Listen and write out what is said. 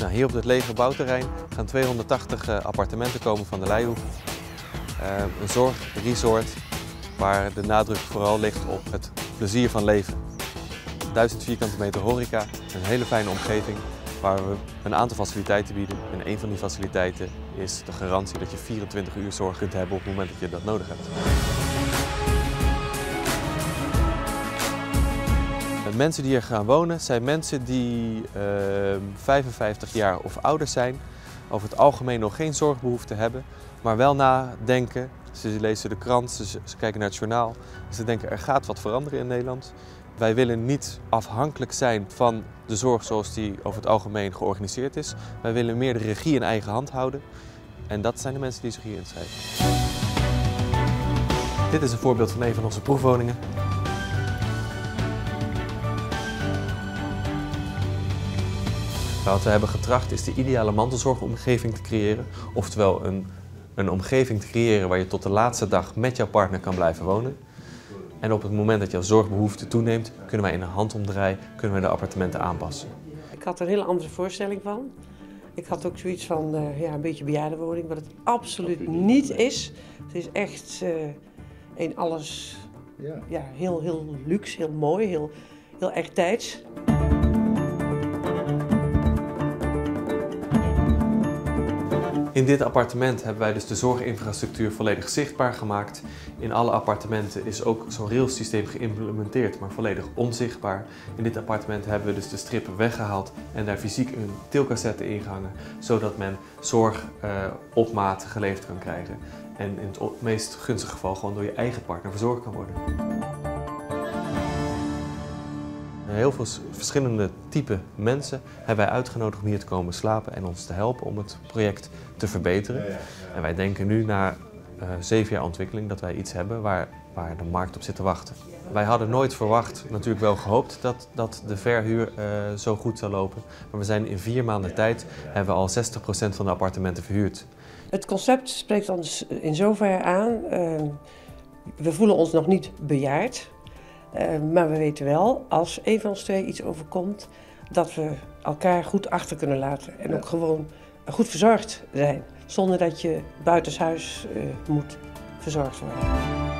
Nou, hier op het lege bouwterrein gaan 280 appartementen komen van de Leihoef. Een zorgresort waar de nadruk vooral ligt op het plezier van leven. 1000 vierkante meter horeca, een hele fijne omgeving waar we een aantal faciliteiten bieden. En een van die faciliteiten is de garantie dat je 24 uur zorg kunt hebben op het moment dat je dat nodig hebt. De mensen die hier gaan wonen zijn mensen die 55 jaar of ouder zijn, over het algemeen nog geen zorgbehoefte hebben, maar wel nadenken. Ze lezen de krant, ze kijken naar het journaal en ze denken er gaat wat veranderen in Nederland. Wij willen niet afhankelijk zijn van de zorg zoals die over het algemeen georganiseerd is. Wij willen meer de regie in eigen hand houden en dat zijn de mensen die zich hier inschrijven. Dit is een voorbeeld van een van onze proefwoningen. Wat we hebben getracht is de ideale mantelzorgomgeving te creëren, oftewel een omgeving te creëren waar je tot de laatste dag met jouw partner kan blijven wonen. En op het moment dat jouw zorgbehoefte toeneemt, kunnen wij in een handomdraai de appartementen aanpassen. Ik had er een hele andere voorstelling van. Ik had ook zoiets van een beetje bejaardenwoning, wat het absoluut niet is. Het is echt in alles heel luxe, heel mooi, heel erg tijds. In dit appartement hebben wij dus de zorginfrastructuur volledig zichtbaar gemaakt. In alle appartementen is ook zo'n railsysteem geïmplementeerd, maar volledig onzichtbaar. In dit appartement hebben we dus de strippen weggehaald en daar fysiek een tilcassette ingehangen, zodat men zorg op maat geleverd kan krijgen. En in het meest gunstige geval gewoon door je eigen partner verzorgd kan worden. Heel veel verschillende type mensen hebben wij uitgenodigd om hier te komen slapen en ons te helpen om het project te verbeteren. En wij denken nu na 7 jaar ontwikkeling dat wij iets hebben waar de markt op zit te wachten. Wij hadden nooit verwacht, natuurlijk wel gehoopt, dat de verhuur zo goed zou lopen. Maar we zijn in 4 maanden tijd hebben we al 60% van de appartementen verhuurd. Het concept spreekt ons in zoverre aan. We voelen ons nog niet bejaard. Maar we weten wel, als een van ons twee iets overkomt, dat we elkaar goed achter kunnen laten. En ook gewoon goed verzorgd zijn, zonder dat je buitenshuis moet verzorgd worden.